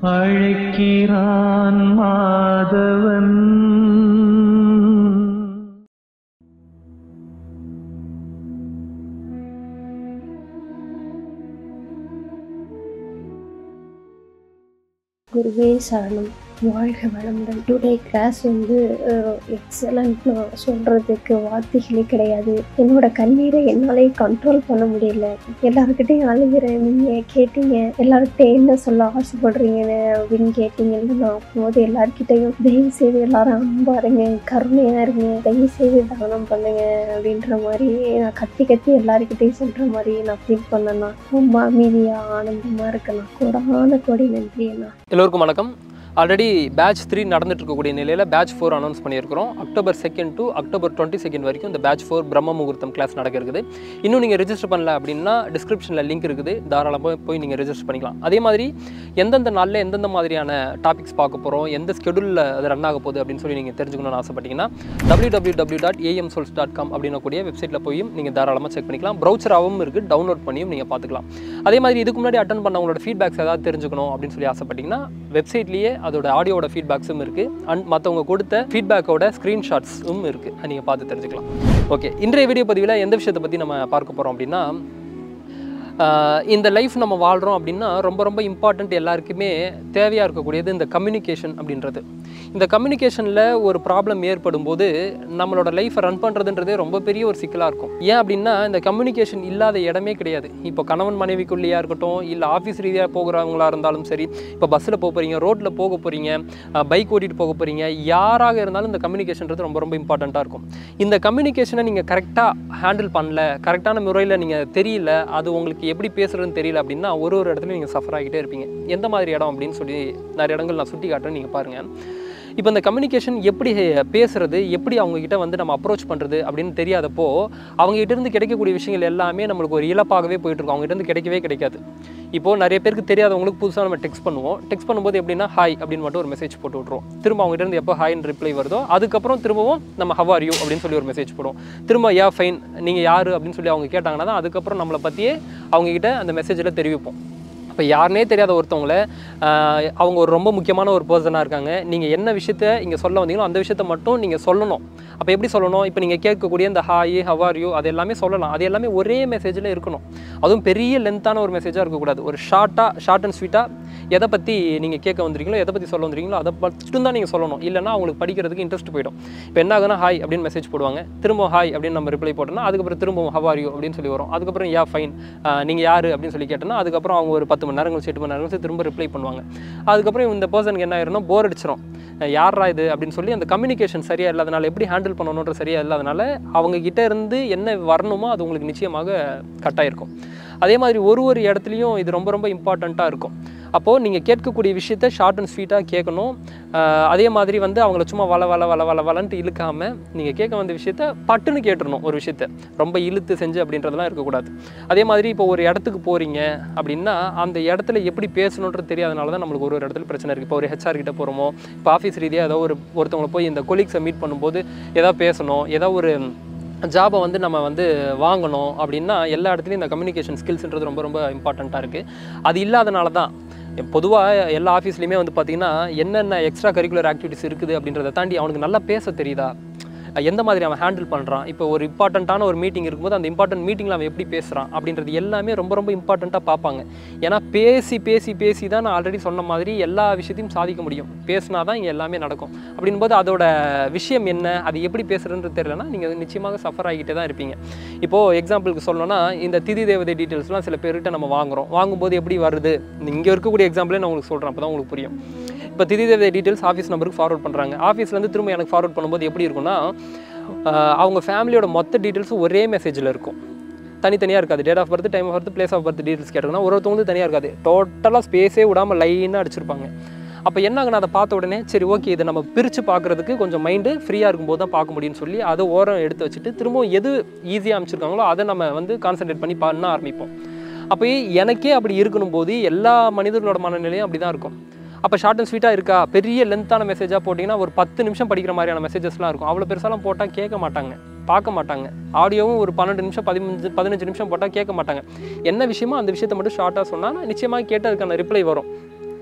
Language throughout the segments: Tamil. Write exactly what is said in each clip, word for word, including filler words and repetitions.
அழைக்கிறான் மாதவன். குருவே சரணம். வாழ்க வளமுடன். டுடே கிளாஸ் வந்து எக்ஸலண்ட். நான் சொல்கிறதுக்கு வார்த்தைகளே கிடையாது. என்னோட கண்ணீரை என்னாலே கண்ட்ரோல் பண்ண முடியல. எல்லாருக்கிட்டையும் அழுகிறேன். நீங்கள் கேட்டீங்க எல்லாருக்கிட்டையும் என்ன சொல்ல ஆசைப்படுறீங்கன்னு அப்படின்னு கேட்டீங்கன்னு நான் போது எல்லாருக்கிட்டையும் தயவு செய்து எல்லாரும் அன்பா இருங்க, கருணையாக இருங்க, தயவு செய்து தானம் பண்ணுங்க அப்படின்ற மாதிரி நான் கத்தி கத்தி எல்லாருக்கிட்டையும் சொல்கிற மாதிரி நான் ஃபீல் பண்ணேன்னா ரொம்ப அமைதியாக ஆனந்தமாக இருக்கேண்ணா. கோடான கோடி நன்றி அண்ணா. எல்லோருக்கும் வணக்கம். ஆல்ரெடி பேட்ச் த்ரீ நடந்துட்டு இருக்கக்கூடிய நிலையில் பேட்ச் ஃபோர் அனௌன்ஸ் பண்ணியிருக்கிறோம். October second to October twenty second வரைக்கும் இந்த பேட்ச் ஃபோர் பிரம்ம முகூர்த்தம் கிளாஸ் நடக்க இருக்குது. இன்னும் நீங்கள் ரெஜிஸ்டர் பண்ணல அப்படின்னா டிஸ்கிரிப்ஷனில் லிங்க் இருக்குது, தாராளமாக போய் நீங்கள் ரெஜிஸ்டர் பண்ணிக்கலாம். அதே மாதிரி எந்தெந்த நாளில் எந்தெந்த மாதிரியான டாபிக்ஸ் பார்க்க போகிறோம், எந்த ஸ்கெடியூலில் அது ரன் ஆக போகுது அப்படின்னு சொல்லி நீங்கள் தெரிஞ்சுக்கணும்னு ஆசைப்பட்டீங்கன்னா W W W dot AM souls dot com அப்படின்னக்கூடிய வெப்சைட்டில் போயும் நீங்கள் தாராளமாக செக் பண்ணிக்கலாம். ப்ரௌச்சராகவும் இருக்குது, டவுன்லோட் பண்ணியும் நீங்கள் பார்த்துக்கலாம். அதே மாதிரி இதுக்கு முன்னாடி அட்டன் பண்ணவங்களோட ஃபீட்பேக்ஸ் ஏதாவது தெரிஞ்சுக்கணும் அப்படின்னு சொல்லி ஆசைப்பட்டீங்கன்னா வெப்சைட்லேயே அதோட ஆடியோட ஃபீட்பேக்ஸும் இருக்குது, அண்ட் மற்றவங்க கொடுத்த ஃபீட்பேக்கோட ஸ்க்ரீன்ஷாட்ஸும் இருக்குது, நீங்கள் பார்த்து தெரிஞ்சுக்கலாம். ஓகே, இன்றைய வீடியோ பதிவில் எந்த விஷயத்தை பற்றி நம்ம பார்க்க போகிறோம் அப்படின்னா, இந்த லைஃப் நம்ம வாழ்கிறோம் அப்படின்னா ரொம்ப ரொம்ப இம்பார்ட்டண்ட், எல்லாருக்குமே தேவையாக இருக்கக்கூடியது இந்த கம்யூனிகேஷன் அப்படின்றது. இந்த கம்யூனிகேஷனில் ஒரு ப்ராப்ளம் ஏற்படும் போது நம்மளோட லைஃப்பை ரன் பண்ணுறதுன்றதே ரொம்ப பெரிய ஒரு சிக்கலாக இருக்கும். ஏன் அப்படின்னா இந்த கம்யூனிகேஷன் இல்லாத இடமே கிடையாது. இப்போ கணவன் மனைவிக்குள்ளேயா இருக்கட்டும், இல்லை ஆஃபீஸ் ரீதியாக போகிறவங்களா இருந்தாலும் சரி, இப்போ பஸ்ஸில் போக போகிறீங்க, ரோட்டில் போக போகிறீங்க, பைக் ஓட்டிகிட்டு போக போகிறீங்க, யாராக இருந்தாலும் இந்த கம்யூனிகேஷன்றது ரொம்ப ரொம்ப இம்பார்ட்டண்ட்டாக இருக்கும். இந்த கம்யூனிகேஷனை நீங்கள் கரெக்டாக ஹேண்டில் பண்ணல, கரெக்டான முறையில் நீங்கள் தெரியல, அது உங்களுக்கு எப்படி பேசுகிறதுன்னு தெரியல அப்படின்னா ஒரு ஒரு இடத்துலையும் நீங்கள் சஃபர் ஆகிட்டே இருப்பீங்க. எந்த மாதிரி இடம் அப்படின்னு சொல்லி நிறைய இடங்கள் நான் சுட்டி காட்டுறேன், நீங்கள் பாருங்கள். இப்போ இந்த கம்யூனிகேஷன் எப்படி பேசுகிறது, எப்படி அவங்கக்கிட்ட வந்து நம்ம அப்ரோச் பண்ணுறது அப்படின்னு தெரியாதப்போ அவங்ககிட்டேருந்து கிடைக்கக்கூடிய விஷயங்கள் எல்லாமே நம்மளுக்கு ஒரு இழப்பாகவே போயிட்டுருக்கும், அவங்ககிட்டருந்து கிடைக்கவே கிடைக்காது. இப்போது நிறைய பேருக்கு தெரியாதவங்களுக்கு புதுசாக நம்ம டெக்ஸ்ட் பண்ணுவோம். டெக்ஸ்ட் பண்ணும்போது எப்படின்னா ஹாய் அப்படின்னு மட்டும் ஒரு மெசேஜ் போட்டு விட்ருவோம். திரும்ப அவங்ககிட்ட எப்போ ஹாய்னு ரிப்ளை வருதோ அதுக்கப்புறம் திரும்பவும் நம்ம ஹவ் ஆர் யூ அப்படின்னு சொல்லி ஒரு மெசேஜ் போடுவோம். திரும்ப யா ஃபைன், நீங்கள் யார் அப்படின்னு சொல்லி அவங்க கேட்டாங்கன்னா தான் அதுக்கப்புறம் நம்மளை பற்றியே அவங்ககிட்ட அந்த மெசேஜில் தெரிவிப்போம். இப்போ யாருனே தெரியாத ஒருத்தவங்கள அவங்க ஒரு ரொம்ப முக்கியமான ஒரு பர்சனாக இருக்காங்க, நீங்கள் என்ன விஷயத்த இங்கே சொல்ல வந்தீங்களோ அந்த விஷயத்த மட்டும் நீங்கள் சொல்லணும். அப்போ எப்படி சொல்லணும்? இப்போ நீங்கள் கேட்கக்கூடிய இந்த ஹாய் ஹவ் ஆர் யூ அது எல்லாமே சொல்லலாம், அது எல்லாமே ஒரே மெசேஜில் இருக்கணும். அதுவும் பெரிய லென்த்தான ஒரு மெசேஜாக இருக்கக்கூடாது. ஒரு ஷார்ட்டாக ஷார்ட் அண்ட் ஸ்வீட்டாக எதை பற்றி நீங்கள் கேட்க வந்துருக்கீங்களோ, எதை பற்றி சொல்ல வந்துருக்கீங்களோ அதை மட்டும் தான் நீங்கள் சொல்லணும். இல்லைனா அவங்களுக்கு படிக்கிறதுக்கு இன்ட்ரெஸ்ட் போய்டும். இப்போ என்ன ஆகுனா ஹாய் அப்படின்னு மெசேஜ் போடுவாங்க, திரும்ப ஹாய் அப்படின்னு நம்ம ரிப்ளை போட்டோம்னா அதுக்கப்புறம் திரும்பவும் ஹவ் ஆர் யூ அப்படின்னு சொல்லி வரும். அதுக்கப்புறம் யா ஃபைன், நீங்கள் யார் அப்படின்னு சொல்லி கேட்டோன்னா அதுக்கப்புறம் அவங்க ஒரு பத்து மணி நேரம் கழிச்சு எட்டு மணி நேரம் கழிச்சு திரும்ப ரிப்ளை பண்ணுவாங்க. அதுக்கப்புறம் இந்த பர்சனுக்கு என்ன ஆயிரும்னா போர் அடிச்சிடும், யாரா இது அப்படின்னு சொல்லி அந்த கம்யூனிகேஷன் சரியாக இல்லாதனால, எப்படி ஹேண்டில் பண்ணணுன்ற சரியாக இல்லாதனால அவங்கக்கிட்ட இருந்து என்ன வரணுமோ அது உங்களுக்கு நிச்சயமாக கட்டாயிருக்கும். அதே மாதிரி ஒரு ஒரு இடத்துலையும் இது ரொம்ப ரொம்ப இம்பார்ட்டண்ட்டாக இருக்கும். அப்போது நீங்கள் கேட்கக்கூடிய விஷயத்த ஷார்ட் அண்ட் ஸ்வீட்டாக கேட்கணும். அதே மாதிரி வந்து அவங்கள சும்மா வள வள வள வள வளன்ட்டு இழுக்காமல் நீங்கள் கேட்க வந்த விஷயத்த பட்டுன்னு கேட்டுடணும். ஒரு விஷயத்த ரொம்ப இழுத்து செஞ்சு அப்படின்றதெல்லாம் இருக்கக்கூடாது. அதே மாதிரி இப்போ ஒரு இடத்துக்கு போகிறீங்க அப்படின்னா அந்த இடத்துல எப்படி பேசணுன்றது தெரியாதனால தான் நம்மளுக்கு ஒரு ஒரு இடத்துல பிரச்சனை இருக்குது. இப்போ ஒரு ஹெச்ஆர் கிட்ட போகிறோமோ, இப்போ ஆஃபீஸ் ரீதியாக ஏதோ ஒரு ஒருத்தவங்களை போய் இந்த கொலீக்ஸை மீட் பண்ணும்போது ஏதாவது பேசணும், ஏதோ ஒரு ஜாபை வந்து நம்ம வந்து வாங்கணும் அப்படின்னா எல்லா இடத்துலையும் இந்த கம்யூனிகேஷன் ஸ்கில்ஸ்ன்றது ரொம்ப ரொம்ப இம்பார்ட்டண்ட்டாக இருக்குது. அது இல்லாதனால தான் பொதுவாக எல்லா ஆஃபீஸ்லையுமே வந்து பார்த்திங்கன்னா என்னென்ன எக்ஸ்ட்ரா கரிக்குலர் ஆக்டிவிட்டிஸ் இருக்குது அப்படின்றத தாண்டி அவனுக்கு நல்லா பேச தெரியுதா, எந்த மாதிரி அவன் ஹேண்டில் பண்ணுறான், இப்போ ஒரு இம்பார்ட்டண்ட்டான ஒரு மீட்டிங் இருக்கும்போது அந்த இம்பார்ட்டன்ட் மீட்டிங்கில் அவன் எப்படி பேசுகிறான் அப்படின்றது எல்லாமே ரொம்ப ரொம்ப இம்பார்ட்டண்ட்டாக பார்ப்பாங்க. ஏன்னா பேசி பேசி பேசி தான் நான் ஆல்ரெடி சொன்ன மாதிரி எல்லா விஷயத்தையும் சாதிக்க முடியும். பேசினா தான் இங்கே எல்லாமே நடக்கும். அப்படின்போது அதோட விஷயம் என்ன, அது எப்படி பேசுகிறதுன்றது தெரியலனா நீங்கள் நிச்சயமாக சஃபர் ஆகிட்டே தான் இருப்பீங்க. இப்போது எக்ஸாம்பிளுக்கு சொல்லணும்னா இந்த திதி தேவதை டீட்டெயில்ஸ்லாம் சில பேர்கிட்ட நம்ம வாங்குகிறோம். வாங்கும்போது எப்படி வருது, இங்கே இருக்கக்கூடிய எக்ஸாம்பிளே நான் உங்களுக்கு சொல்கிறேன், அப்போ தான் உங்களுக்கு புரியும். இப்போ திதி தேவதை டீட்டெயில்ஸ் ஆஃபீஸ் நம்பருக்கு ஃபார்வர்ட் பண்ணுறாங்க. ஆஃபீஸ்லேருந்து திரும்ப எனக்கு ஃபார்வர்ட் பண்ணும்போது எப்படி இருக்குன்னா அவங்க ஃபேமிலியோட மொத்த டீட்டெயில்ஸும் ஒரே மெசேஜில் இருக்கும், தனித்தனியாக இருக்காது. Date of birth, time of birth, place of birth details கேட்டோம்னா ஒருத்தவங்க வந்து தனியாக இருக்காது, டோட்டலாக ஸ்பேஸே விடாமல் லைனாக அடிச்சிருப்பாங்க. அப்போ என்ன ஆகுனா அதை பார்த்த உடனே சரி ஓகே இதை நம்ம பிரித்து பார்க்குறதுக்கு கொஞ்சம் மைண்டு ஃப்ரீயாக இருக்கும்போது தான் பார்க்க முடியும்னு சொல்லி அதை ஓரம் எடுத்து வச்சுட்டு திரும்பவும் எது ஈஸியாக அமைச்சிருக்காங்களோ அதை நம்ம வந்து கான்சன்ட்ரேட் பண்ணி பண்ண ஆரம்பிப்போம். அப்போ எனக்கே அப்படி இருக்கணும் போது எல்லா மனிதர்களோட மனநிலையும் அப்படி தான் இருக்கும். அப்போ ஷார்ட் அண்ட் ஸ்வீட்டாக இருக்கா, பெரிய லென்த்தான மெசேஜாக போட்டிங்கன்னா ஒரு பத்து நிமிஷம் படிக்கிற மாதிரியான மெசேஜஸ்லாம் இருக்கும். அவ்வளோ பெருசாலாம் போட்டால் கேட்க மாட்டாங்க, பார்க்க மாட்டாங்க. ஆடியோவும் ஒரு பன்னெண்டு நிமிஷம் பதினஞ்சு பதினஞ்சு நிமிஷம் போட்டால் கேட்க மாட்டாங்க. என்ன விஷயமோ அந்த விஷயத்தை மட்டும் ஷார்ட்டாக சொன்னால் நிச்சயமாக கேட்டு அதுக்கான ரிப்ளை வரும்.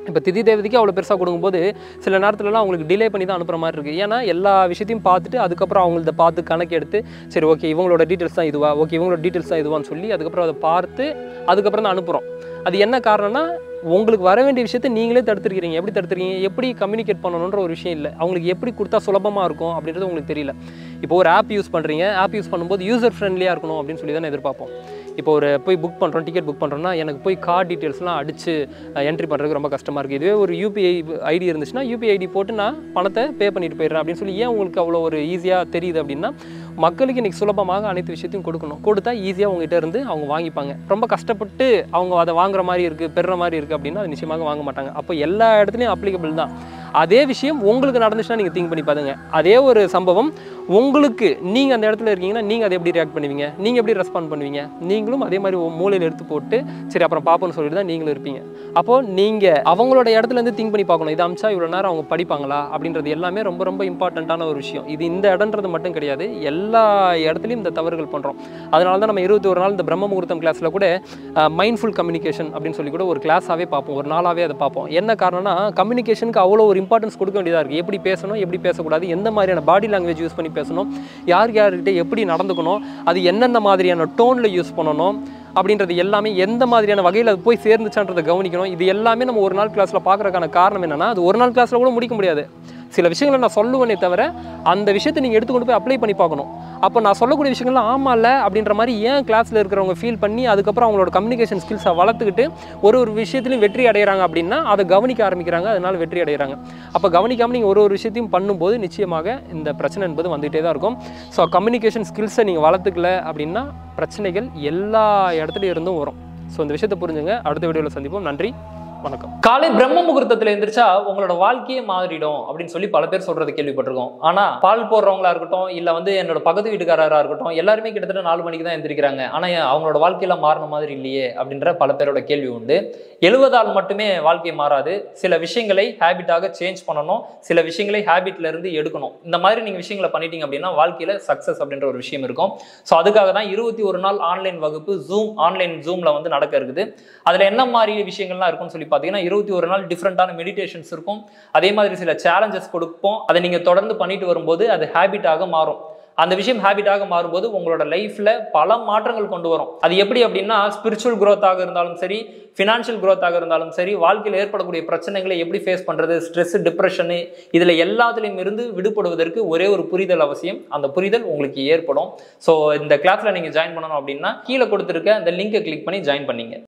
இப்போ திதி தேவதைக்கு அவ்வளோ பெருசாக கொடுக்கும்போது சில நேரத்துலலாம் அவங்களுக்கு டிலே பண்ணி தான் அனுப்புகிற மாதிரி இருக்குது. ஏன்னா எல்லா விஷயத்தையும் பார்த்துட்டு அதுக்கப்புறம் அவங்கள்ட்ட பார்த்து கணக்கு எடுத்து சரி ஓகே இவங்களோட டீட்டெயில்ஸ் தான் இதுவா, ஓகே இவங்களோட டீட்டெயில்ஸ் தான் இதுவான்னு சொல்லி அதுக்கப்புறம் அதை பார்த்து அதுக்கப்புறம் தான் அனுப்புகிறோம். அது என்ன காரணம்னா உங்களுக்கு வர வேண்டிய விஷயத்தை நீங்களே தடுத்துருக்கீங்க. எப்படி தடுத்துருக்கீங்க, எப்படி கம்யூனிகேட் பண்ணணுன்ற ஒரு விஷயம் இல்லை. அவங்களுக்கு எப்படி கொடுத்தா சுலபமாக இருக்கும் அப்படின்றது உங்களுக்கு தெரியல. இப்போ ஒரு ஆப் யூஸ் பண்ணுறீங்க, ஆப் யூஸ் பண்ணும்போது யூசர் ஃப்ரெண்ட்லியாக இருக்கணும் அப்படின்னு சொல்லி தான் எதிர்பார்ப்போம். இப்போ ஒரு போய் புக் பண்ணுறோம், டிக்கெட் புக் பண்ணுறோன்னா எனக்கு போய் கார்டு டீட்டெயில்ஸ்லாம் அடித்து என்ட்ரி பண்ணுறதுக்கு ரொம்ப கஷ்டமாக இருக்குது. இதுவே ஒரு யூபிஐ ஐடி இருந்துச்சுன்னா யூபிஐ ஐடி போட்டு நான் பணத்தை பே பண்ணிட்டு போயிடுறேன் அப்படின்னு சொல்லி ஏன் உங்களுக்கு அவ்வளோ ஒரு ஈஸியாக தெரியுது அப்படின்னா மக்களுக்கு இன்றைக்கி சுலபமாக அனைத்து விஷயத்தையும் கொடுக்கணும். கொடுத்தா ஈஸியாக அவங்ககிட்ட இருந்து அவங்க வாங்கிப்பாங்க. ரொம்ப கஷ்டப்பட்டு அவங்க அதை வாங்குற மாதிரி இருக்குது, பெறுற மாதிரி இருக்குது அப்படின்னா அது நிச்சயமாக வாங்க மாட்டாங்க. அப்போ எல்லா இடத்துலையும் அப்ளிகபிள் தான். அதே விஷயம் உங்களுக்கு நடந்துச்சுன்னா நீங்கள் திங்க் பண்ணி பாருங்க. அதே ஒரு சம்பவம் உங்களுக்கு நீங்கள் அந்த இடத்துல இருக்கீங்கன்னா நீங்கள் அதை எப்படி ரியாக்ட் பண்ணுவீங்க, நீங்கள் எப்படி ரெஸ்பாண்ட் பண்ணுவீங்க? நீங்களும் அதே மாதிரி மூலையில் எடுத்து போட்டு சரி அப்புறம் பார்ப்போன்னு சொல்லிட்டு தான் நீங்களும் இருப்பீங்க. அப்போது நீங்கள் அவங்களோட இடத்துலேருந்து திங்க் பண்ணி பார்க்கணும். இது அமிச்சா இவ்வளோ நேரம் அவங்க படிப்பாங்களா அப்படின்றது எல்லாமே ரொம்ப ரொம்ப இம்பார்ட்டண்ட்டான ஒரு விஷயம். இது இந்த இடன்றது மட்டும் கிடையாது, எல்லா இடத்துலையும் இந்த தவறுகள் பண்ணுறோம். அதனால தான் நம்ம இருபத்தி ஒரு நாள் இந்த பிரம்ம முகூர்த்தம் கிளாஸில் கூட மைண்ட்ஃபுல் கம்யூனிகேஷன் அப்படின்னு சொல்லி கூட ஒரு கிளாஸாகவே பார்ப்போம், ஒரு நாளாகவே அதை பார்ப்போம். என்ன காரணம்னா கம்யூனிகேஷனுக்கு அவ்வளோ ஒரு இம்பார்ட்டன்ஸ் கொடுக்க வேண்டியதாக இருக்குது. எப்படி பேசணும், எப்படி பேசக்கூடாது, எந்த மாதிரியான பாடி லாங்குவேஜ் யூஸ் பண்ணி பேசணும், யார் யார்கிட்ட எப்படி நடந்துக்கணும், அது என்னென்ன மாதிரியான டோனில் யூஸ் பண்ணணும் அப்படின்றது எல்லாமே எந்த மாதிரியான வகையில் அது போய் சேர்ந்துச்சான்றதை கவனிக்கணும். இது எல்லாமே நம்ம ஒரு நாள் கிளாஸில் பார்க்குறதுக்கான காரணம் என்னென்னா அது ஒரு நாள் கிளாஸில் கூட முடிக்க முடியாது. சில விஷயங்களை நான் சொல்லுவேனே தவிர அந்த விஷயத்தை நீங்கள் எடுத்துக்கொண்டு போய் அப்ளை பண்ணி பார்க்கணும். அப்போ நான் சொல்லக்கூடிய விஷயங்கள்லாம் ஆமாம் இல்லை அப்படின்ற மாதிரி ஏன் கிளாஸில் இருக்கிறவங்க ஃபீல் பண்ணி அதுக்கப்புறம் அவங்களோட கம்யூனிகேஷன் ஸ்கில்ஸை வளர்த்துக்கிட்டு ஒரு ஒரு விஷயத்துலையும் வெற்றி அடைகிறாங்க அப்படின்னா அதை கவனிக்க ஆரம்பிக்கிறாங்க, அதனால் வெற்றி அடைகிறாங்க. அப்போ கவனிக்காமல் நீங்கள் ஒரு ஒரு விஷயத்தையும் பண்ணும்போது நிச்சயமாக இந்த பிரச்சனை என்பது வந்துகிட்டே தான் இருக்கும். ஸோ கம்யூனிகேஷன் ஸ்கில்ஸை நீங்கள் வளர்த்துக்கல அப்படின்னா பிரச்சனைகள் எல்லா இடத்துலையும் இருந்தும் வரும். ஸோ இந்த விஷயத்தை புரிஞ்சுங்க. அடுத்த வீடியோவில் சந்திப்போம். நன்றி, வணக்கம். காலை பிரம்ம முகூர்த்தத்தில் எந்திரிச்சா உங்களோட வாழ்க்கையே மாறிடும் அப்படின்னு சொல்லி பல பேர் சொல்றது கேள்விப்பட்டிருக்கோம். ஆனா பால் போடுறவங்களா இருக்கட்டும், இல்ல வந்து என்னோட பக்கத்து வீட்டுக்காரரா இருக்கட்டும், எல்லாருமே கிட்டத்தட்ட நாலு மணிக்கு தான் எந்திரிக்கிறாங்க. ஆனா அவங்களோட வாழ்க்கையில மாறின மாதிரி இல்லையே அப்படின்ற பல பேரோட கேள்வி உண்டு. எழுவதால் மட்டுமே வாழ்க்கை மாறாது. சில விஷயங்களை ஹேபிட்டாக சேஞ்ச் பண்ணணும், சில விஷயங்களை ஹேபிட்ல இருந்து எடுக்கணும். இந்த மாதிரி நீங்க விஷயங்களை பண்ணிட்டீங்க அப்படின்னா வாழ்க்கையில சக்சஸ் அப்படின்ற ஒரு விஷயம் இருக்கும். ஸோ அதுக்காக தான் இருபத்தி ஒரு நாள் ஆன்லைன் வகுப்பு ஜூம் ஆன்லைன் ஜூம்ல வந்து நடக்க இருக்குது. அதுல என்ன மாதிரி விஷயங்கள்லாம் இருக்கும்னு சொல்லி பார்த்தீங்கன்னா இருபத்தி ஒரு நாள் டிஃப்ரெண்டான மெடிடேஷன்ஸ் இருக்கும். அதே மாதிரி சில சேலஞ்சஸ் கொடுப்போம். அதை நீங்க தொடர்ந்து பண்ணிட்டு வரும்போது அது ஹேபிட்டாக மாறும். அந்த விஷயம் ஹேபிட்டாக மாறும்போது உங்களோட லைஃப்ல பல மாற்றங்கள் கொண்டு வரும். அது எப்படி அப்படின்னா ஸ்பிரிச்சுவல் குரோத்தாக இருந்தாலும் சரி, ஃபினான்ஷியல் குரோத்தாக இருந்தாலும் சரி, வாழ்க்கையில் ஏற்படக்கூடிய பிரச்சனைகளை எப்படி ஃபேஸ் பண்றது, ஸ்ட்ரெஸ், டிப்ரெஷனு, இதுல எல்லாத்துலையும் இருந்து விடுபடுவதற்கு ஒரே ஒரு புரிதல் அவசியம். அந்த புரிதல் உங்களுக்கு ஏற்படும். ஸோ இந்த கிளாஸ்ல நீங்க ஜாயின் பண்ணணும் அப்படின்னா கீழே கொடுத்துருக்க அந்த லிங்கை கிளிக் பண்ணி ஜாயின் பண்ணீங்க.